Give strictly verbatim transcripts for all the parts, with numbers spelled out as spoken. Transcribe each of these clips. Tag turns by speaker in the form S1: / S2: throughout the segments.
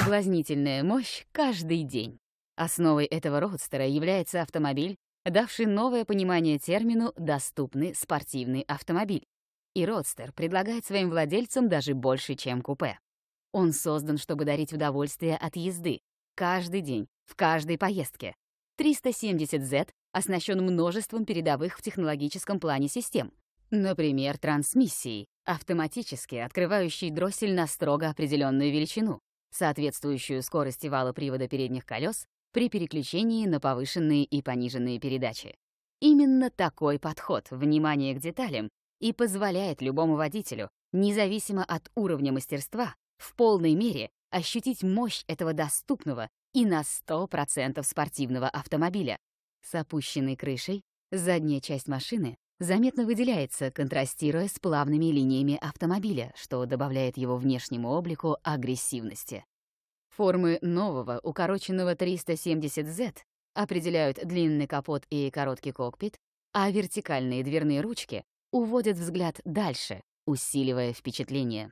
S1: Соблазнительная мощь каждый день. Основой этого роудстера является автомобиль, давший новое понимание термину «доступный спортивный автомобиль». И роудстер предлагает своим владельцам даже больше, чем купе. Он создан, чтобы дарить удовольствие от езды. Каждый день, в каждой поездке. триста семьдесят зет оснащен множеством передовых в технологическом плане систем. Например, трансмиссией, автоматически открывающей дроссель на строго определенную величину, соответствующую скорости вала привода передних колес при переключении на повышенные и пониженные передачи. Именно такой подход внимания к деталям и позволяет любому водителю, независимо от уровня мастерства, в полной мере ощутить мощь этого доступного и на сто процентов спортивного автомобиля. С опущенной крышей задняя часть машины заметно выделяется, контрастируя с плавными линиями автомобиля, что добавляет его внешнему облику агрессивности. Формы нового укороченного триста семьдесят зет определяют длинный капот и короткий кокпит, а вертикальные дверные ручки уводят взгляд дальше, усиливая впечатление.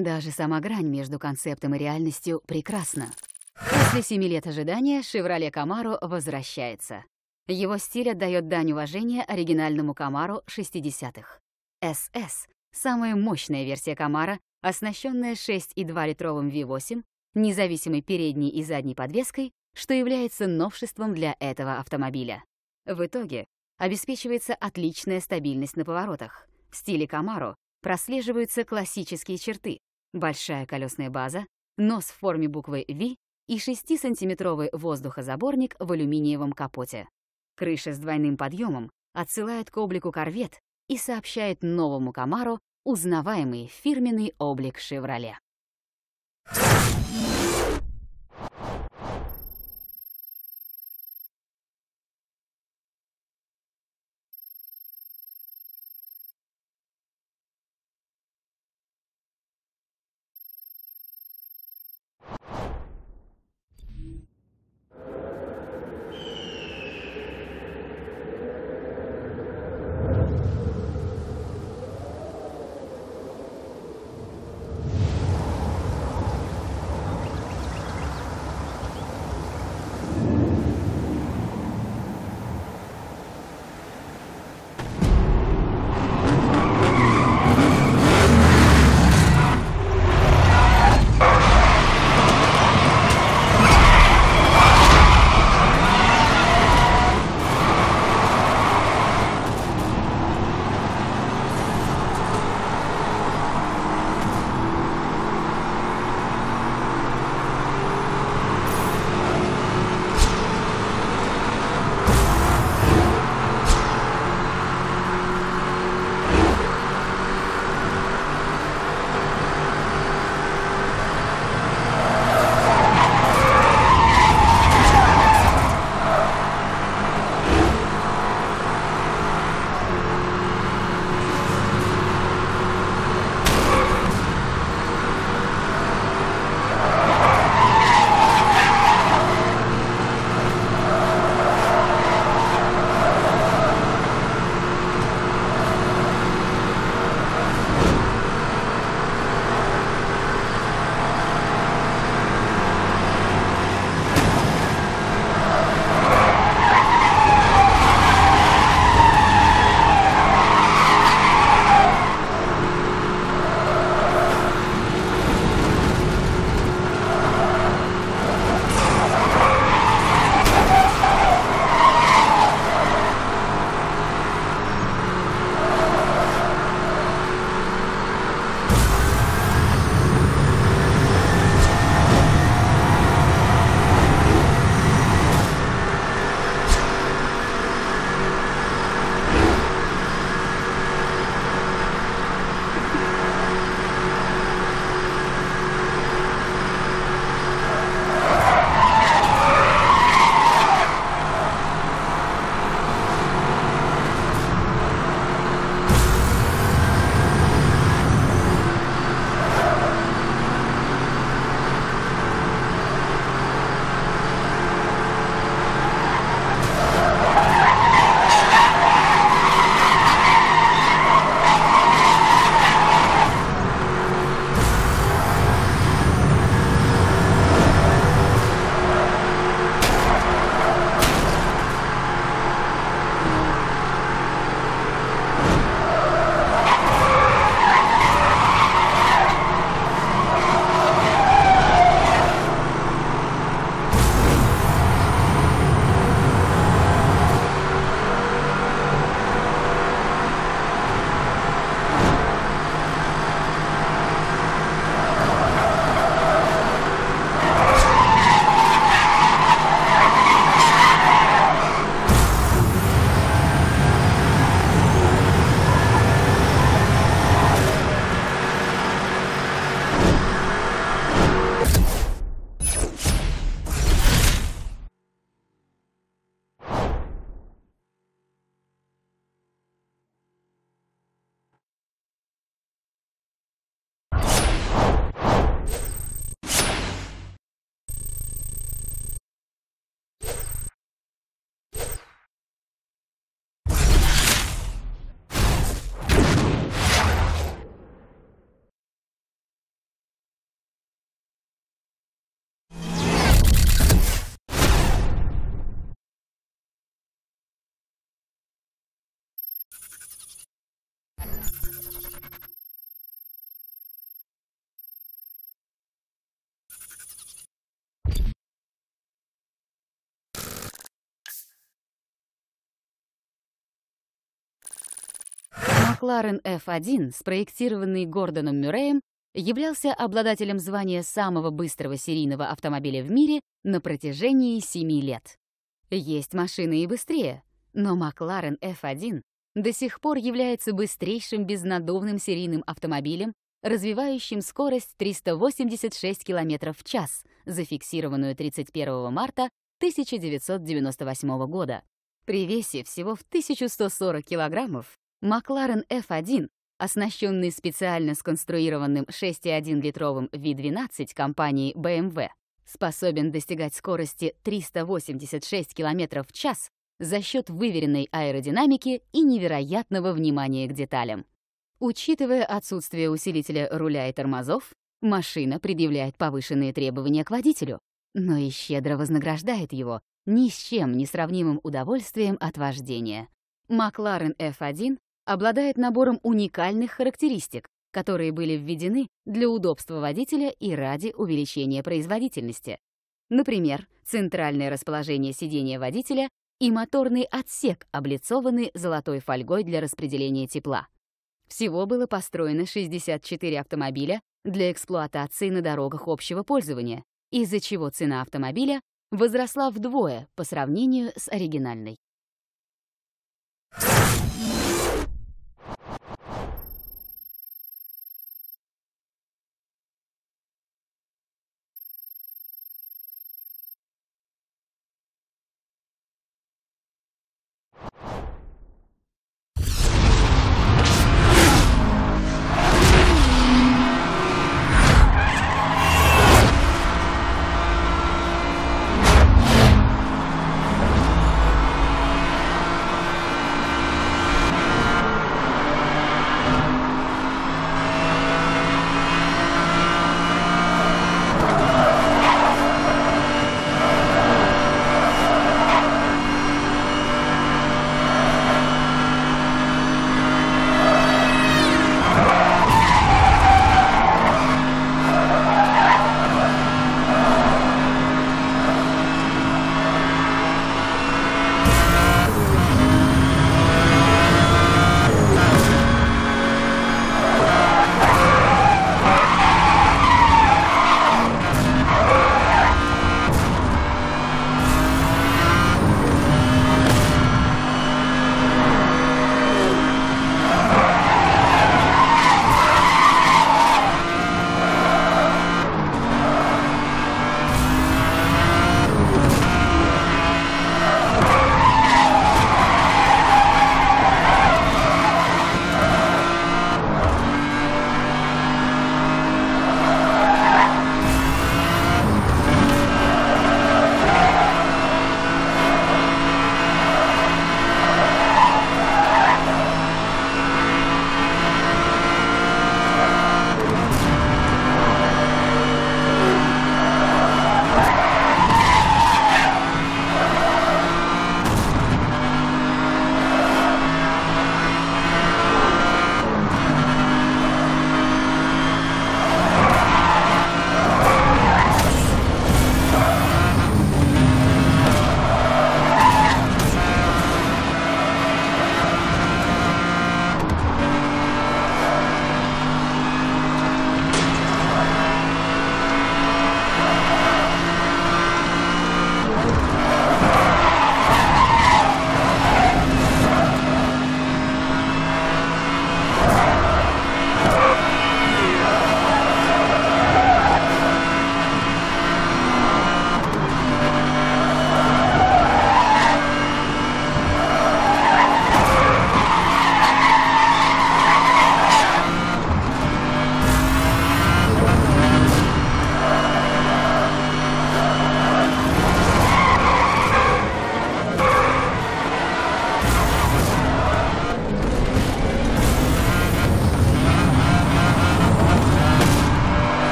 S1: Даже сама грань между концептом и реальностью прекрасна. После семи лет ожидания Chevrolet Camaro возвращается. Его стиль отдает дань уважения оригинальному Camaro шестидесятых. эс эс — самая мощная версия Camaro, оснащенная шесть и два литровым ви восемь, независимой передней и задней подвеской, что является новшеством для этого автомобиля. В итоге обеспечивается отличная стабильность на поворотах. В стиле Camaro прослеживаются классические черты: большая колесная база, нос в форме буквы V и шестисантиметровый воздухозаборник в алюминиевом капоте. Крыша с двойным подъемом отсылает к облику Corvette и сообщает новому Camaro узнаваемый фирменный облик Chevrolet. Макларен эф один, спроектированный Гордоном Мюрреем, являлся обладателем звания самого быстрого серийного автомобиля в мире на протяжении семи лет. Есть машины и быстрее, но Макларен эф один до сих пор является быстрейшим безнаддувным серийным автомобилем, развивающим скорость триста восемьдесят шесть километров в час, зафиксированную тридцать первого марта тысяча девятьсот девяносто восьмого года. При весе всего в тысячу сто сорок килограммов Макларен эф один, оснащенный специально сконструированным шесть и одна литровым ви двенадцать компании бэ эм вэ, способен достигать скорости триста восемьдесят шесть километров в час за счет выверенной аэродинамики и невероятного внимания к деталям. Учитывая отсутствие усилителя руля и тормозов, машина предъявляет повышенные требования к водителю, но и щедро вознаграждает его ни с чем не сравнимым удовольствием от вождения. Макларен эф один обладает набором уникальных характеристик, которые были введены для удобства водителя и ради увеличения производительности. Например, центральное расположение сидения водителя и моторный отсек облицованы золотой фольгой для распределения тепла. Всего было построено шестьдесят четыре автомобиля для эксплуатации на дорогах общего пользования, из-за чего цена автомобиля возросла вдвое по сравнению с оригинальной.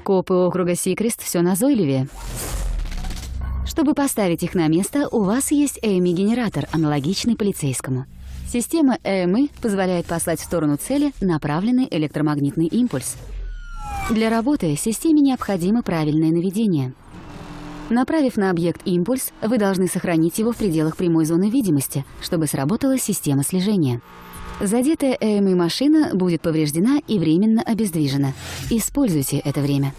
S1: Копы округа Сикрест все назойливее. Чтобы поставить их на место, у вас есть эй эм и-генератор, аналогичный полицейскому. Система эй эм и позволяет послать в сторону цели направленный электромагнитный импульс. Для работы системе необходимо правильное наведение. Направив на объект импульс, вы должны сохранить его в пределах прямой зоны видимости, чтобы сработала система слежения. Задетая эй эм и-машина будет повреждена и временно обездвижена. Используйте это время.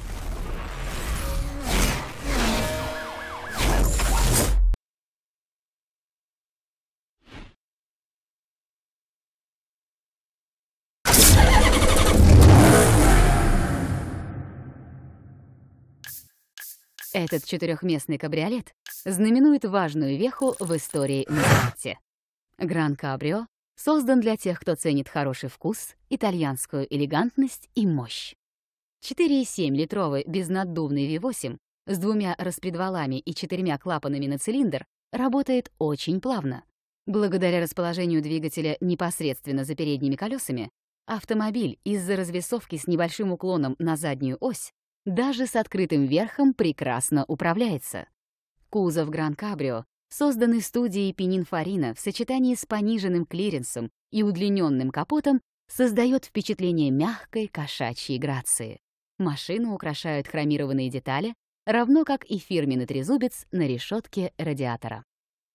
S1: Этот четырехместный кабриолет знаменует важную веху в истории Мазератти. Гран Кабрио создан для тех, кто ценит хороший вкус, итальянскую элегантность и мощь. четыре и семь литровый безнаддувный ви восемь с двумя распредвалами и четырьмя клапанами на цилиндр работает очень плавно. Благодаря расположению двигателя непосредственно за передними колесами, автомобиль из-за развесовки с небольшим уклоном на заднюю ось даже с открытым верхом прекрасно управляется. Кузов Гран Кабрио, созданный студией Пининфарина в сочетании с пониженным клиренсом и удлиненным капотом, создает впечатление мягкой кошачьей грации. Машину украшают хромированные детали, равно как и фирменный трезубец на решетке радиатора.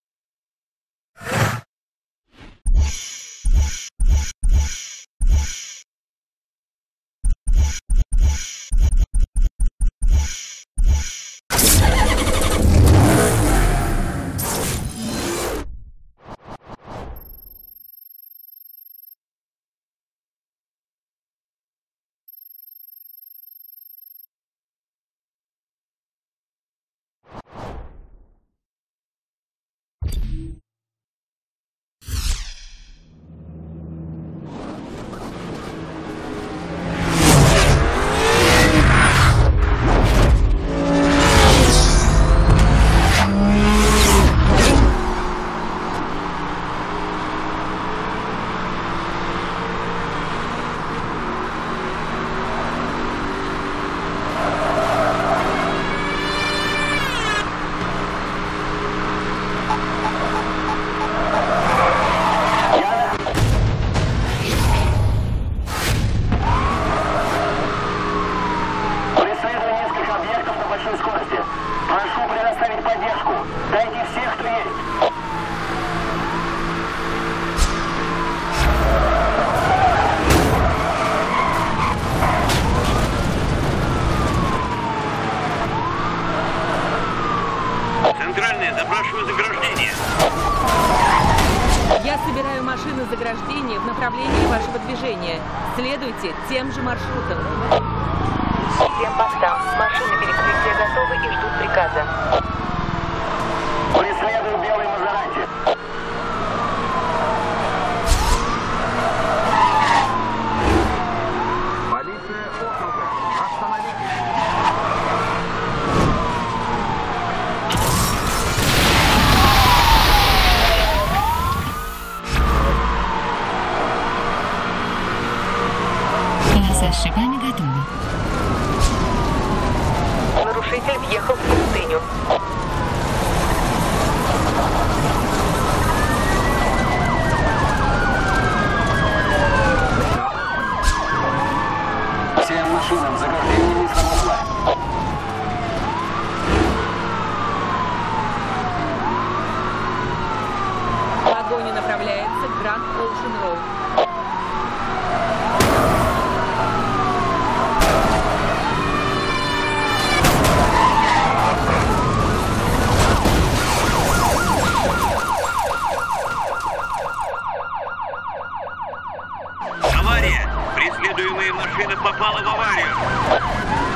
S2: Запрашиваю заграждение.
S3: Я собираю машины заграждения в направлении вашего движения. Следуйте тем же маршрутом.
S4: Всем постам. Машины перекрытия готовы и ждут приказа.
S2: Преследую белый Мазератти. Полиция округа. Остановитесь.
S1: Полоса с шипами готова.
S4: Нарушитель въехал в пустыню.
S2: Всем машинам заграждение не сработало.
S3: Погоня направляется к Гранд Оушен Роуд.
S2: Авария! Преследуемая машина попала в аварию!